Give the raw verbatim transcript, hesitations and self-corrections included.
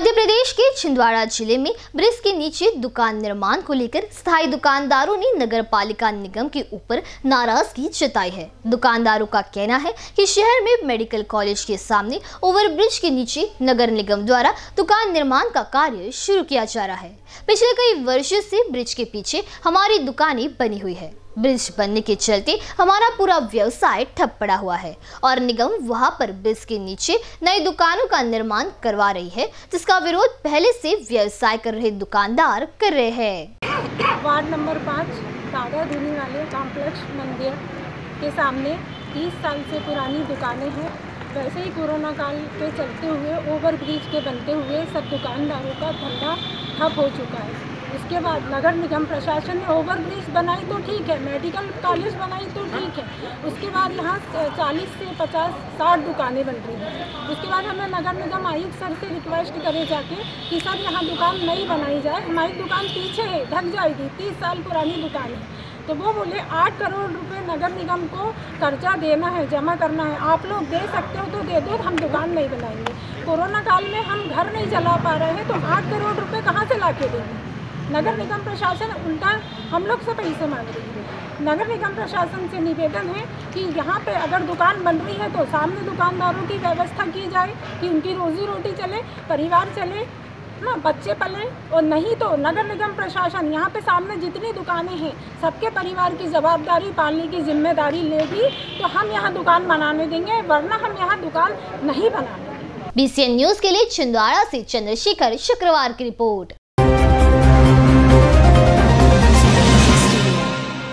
मध्य प्रदेश के छिंदवाड़ा जिले में ब्रिज के नीचे दुकान निर्माण को लेकर स्थायी दुकानदारों ने नगर पालिका निगम के ऊपर नाराजगी जताई है। दुकानदारों का कहना है कि शहर में मेडिकल कॉलेज के सामने ओवरब्रिज के नीचे नगर निगम द्वारा दुकान निर्माण का कार्य शुरू किया जा रहा है। पिछले कई वर्षों से ब्रिज के पीछे हमारी दुकानें बनी हुई है। ब्रिज बनने के चलते हमारा पूरा व्यवसाय ठप पड़ा हुआ है और निगम वहां पर ब्रिज के नीचे नई दुकानों का निर्माण करवा रही है, जिसका विरोध पहले से व्यवसाय कर रहे दुकानदार कर रहे हैं। वार्ड नंबर पाँच दादा धुनी वाले कॉम्प्लेक्स मंदिर के सामने तीस साल से पुरानी दुकानें हैं। वैसे ही कोरोना काल के चलते हुए ओवर ब्रिज के बनते हुए सब दुकानदारों का धंधा ठप हो चुका है। उसके बाद नगर निगम प्रशासन ने ओवर ब्रिज बनाई तो ठीक है, मेडिकल कॉलेज बनाई तो ठीक है, उसके बाद यहाँ चालीस से पचास साठ दुकानें बन रही हैं। उसके बाद हमें नगर निगम आयुक्त सर से रिक्वेस्ट करे जाके कि सर यहाँ दुकान नहीं बनाई जाए, हमारी दुकान पीछे है, ढक जाएगी, तीस साल पुरानी दुकान है। तो वो बोले आठ करोड़ रुपए नगर निगम को कर्जा देना है, जमा करना है, आप लोग दे सकते हो तो दे दो, हम दुकान नहीं बनाएंगे। कोरोना काल में हम घर नहीं चला पा रहे हैं तो आठ करोड़ रुपए कहाँ से ला के देंगे। नगर निगम प्रशासन उल्टा हम लोग से पैसे मांग रही है। नगर निगम प्रशासन से निवेदन है कि यहाँ पे अगर दुकान बन रही है तो सामने दुकानदारों की व्यवस्था की जाए कि उनकी रोजी रोटी चले, परिवार चले, ना बच्चे पले, और नहीं तो नगर निगम प्रशासन यहाँ पे सामने जितनी दुकानें हैं सबके परिवार की जवाबदारी पालने की जिम्मेदारी लेगी तो हम यहाँ दुकान बनाने देंगे, वरना हम यहाँ दुकान नहीं बनाने देंगे। बी सी एन न्यूज़ के लिए छिंदवाड़ा से चंद्रशेखर शुक्रवार की रिपोर्ट।